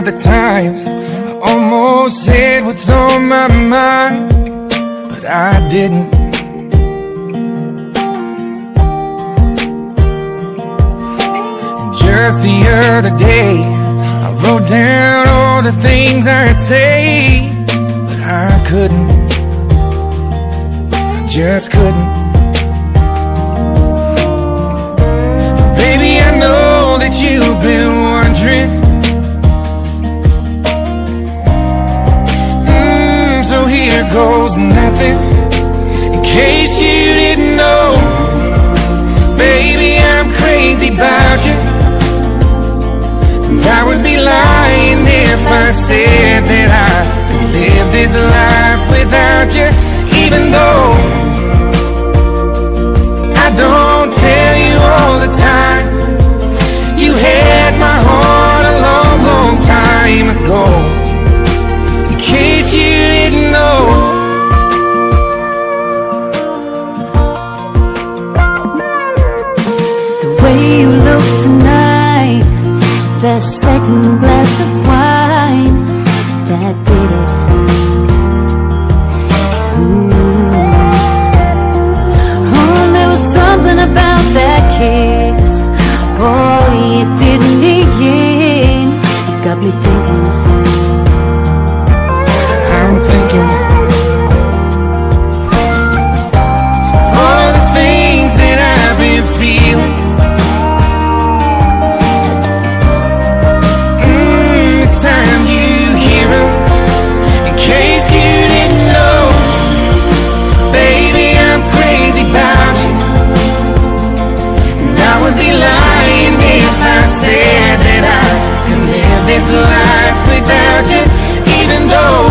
the times I almost said what's on my mind, but I didn't. And just the other day I wrote down all the things I'd say, but I couldn't. I just couldn't. Baby, I know that you've been wondering, so here goes nothing. In case you didn't know, baby, I'm crazy about you. And I would be lying if I said that I could live this life without you. Even though I don't tell you all the time, you had my heart a long, long time ago. In case you didn't know. The way you look tonight, that second glass of wine, that did it. Oh, there was something about that kiss, boy, it did me in. It got me thinking. I'm thinking all the things that I've been feeling. This time you hear 'em. In case you didn't know, baby, I'm crazy about you. And I would be lying if I said that I could live this life without you. Even though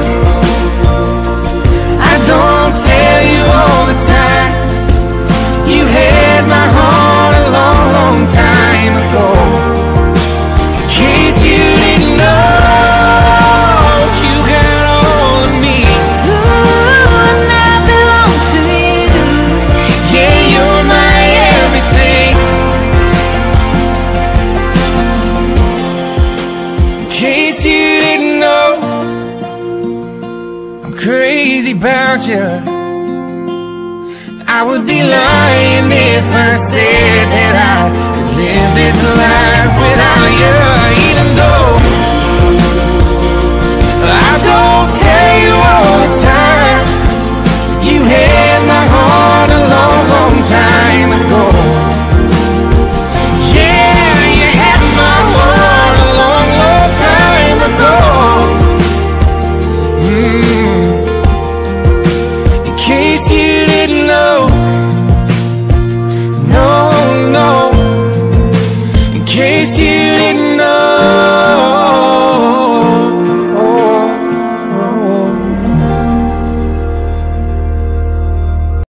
I don't tell you all the time, you had my heart a long, long time ago. In case you didn't know, you got all of me. Ooh, and I belong to you. Yeah, you're my everything. In case you didn't know, I'm crazy about you. I would be lying if I said that I could live this life